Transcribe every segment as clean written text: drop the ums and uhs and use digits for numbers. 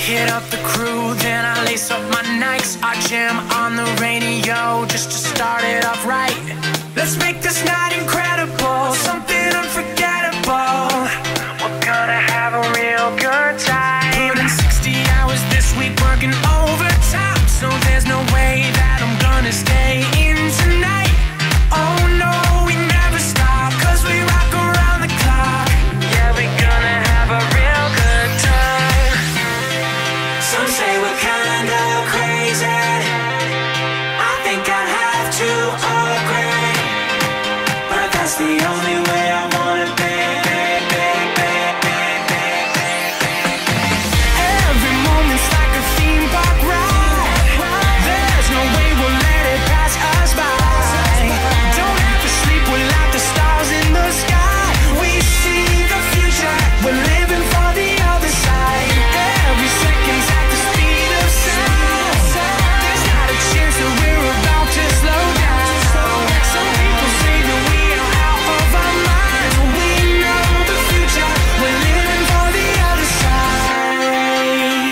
hit up the crew, then I lace up my Nikes. I jam on the radio just to start it off right. Let's make this night incredible, something unforgettable. We're gonna have a real good time. Put in 60 hours this week working overtime, so there's no way that I'm gonna stay in tonight. Oh no, we never stop, cause we rock around the clock. Yeah, we're gonna have a real good time. Some say we're kinda crazy, I think I'd have to agree, but that's the only way I wanna be. Every moment's like a theme park ride, there's no way we'll let it pass us by. Don't have to sleep without the stars in the sky. We see the future, we're living for the other side. Every second's at the speed of sound. There's not a chance that we're about to slow down. Some people say that we are out of our minds, but we know the future, we're living for the other side.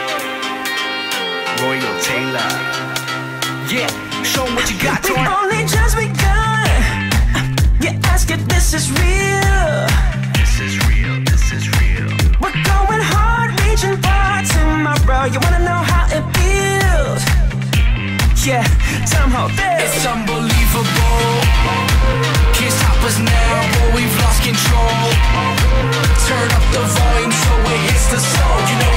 Royal Taylor, yeah, show 'em what you got, Torn. We only just begun. You ask if this is real. This is real, this is real. We're going hard, reaching for tomorrow. You wanna know how it feels? Yeah, somehow it's unbelievable. Can't stop us now, boy, we've lost control. Turn up the volume so it hits the soul. You know